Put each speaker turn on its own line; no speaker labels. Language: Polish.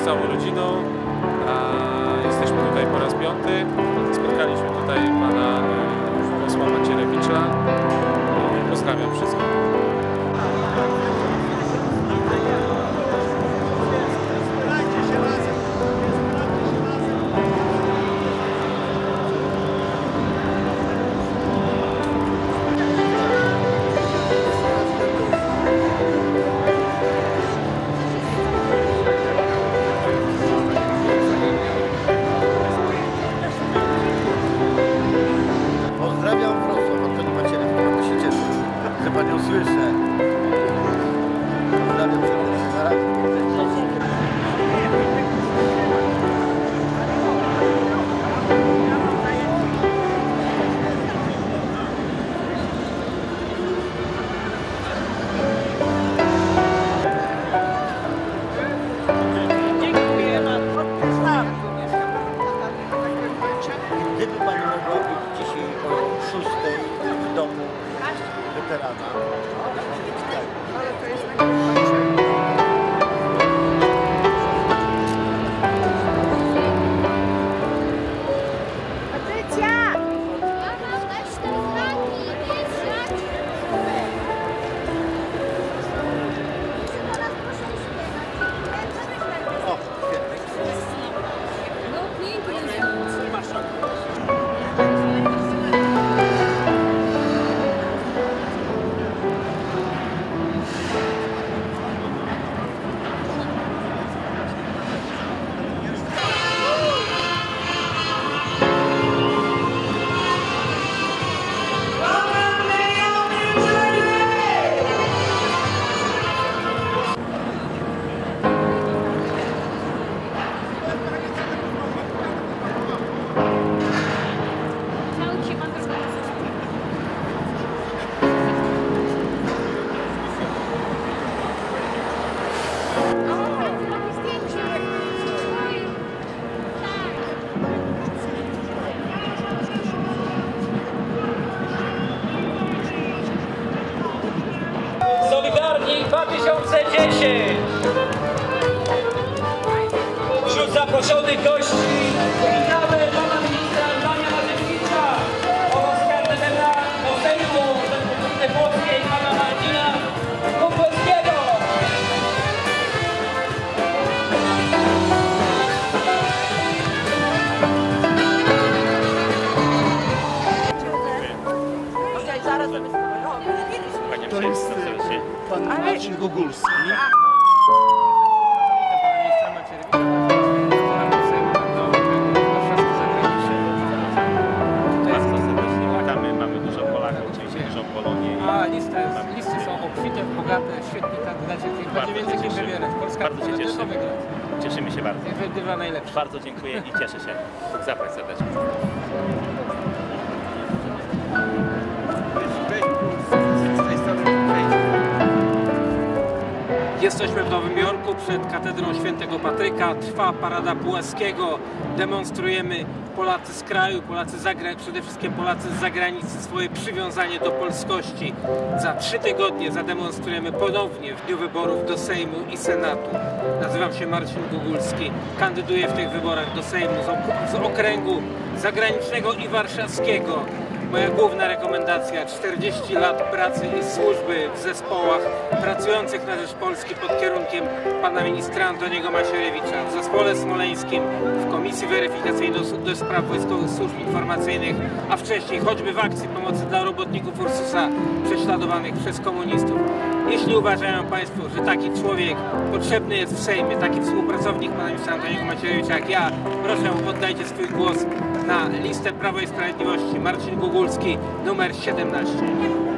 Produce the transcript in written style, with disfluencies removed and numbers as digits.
z całą rodziną. Jesteśmy tutaj po raz 5. Spotkaliśmy tutaj pana posła Macierewicza. Pozdrawiam wszystkich.
Pozdrawiam Wrocław od pani Macierewicza, bo się cieszę, że panią słyszę. Pozdrawiam serdecznie, na razie. Gdyby pani mogła być dzisiaj o 6 w domu weterana.
Ale to jest najważniejsze. Patrycja!
Mama, weź te flagi, jest flagi.
O, świetnie.
No pięknie.
Solidarni 2010! Wśród zaproszonych gości witamy pana ministra Andrzeja Macierewicza oraz kandydata do Sejmu Rzeczypospolitej Polskiej pana Marcina Gugulskiego.
To jest pan Marcin Gugulski.
Bardzo serdecznie witamy. Mamy dużo Polaków, oczywiście dużą Polonię.
Listy są obfite, bogate, świetni kandydaci, których będzie więcej niż wybierać. Polska
Bardzo się cieszymy. Cieszymy się bardzo.
Wygrywa najlepszy.
Bardzo dziękuję i cieszę się. Zapraszam serdecznie.
Jesteśmy w Nowym Jorku przed katedrą Świętego Patryka. Trwa parada Pułaskiego. Demonstrujemy Polacy z kraju, przede wszystkim Polacy z zagranicy swoje przywiązanie do polskości. Za 3 tygodnie zademonstrujemy ponownie w dniu wyborów do Sejmu i Senatu. Nazywam się Marcin Gugulski. Kandyduję w tych wyborach do Sejmu z okręgu zagranicznego i warszawskiego. Moja główna rekomendacja: 40 lat pracy i służby w zespołach pracujących na rzecz Polski pod kierunkiem pana ministra Antoniego Macierewicza, w zespole smoleńskim, w Komisji Weryfikacyjnej do spraw Wojskowych Służb Informacyjnych, a wcześniej choćby w akcji pomocy dla robotników Ursusa prześladowanych przez komunistów. Jeśli uważają państwo, że taki człowiek potrzebny jest w Sejmie, taki współpracownik pana ministra Antoniego Macierewicza jak ja, proszę, oddajcie swój głos na listę Prawa i Sprawiedliwości. Marcin Gugulski, numer 17.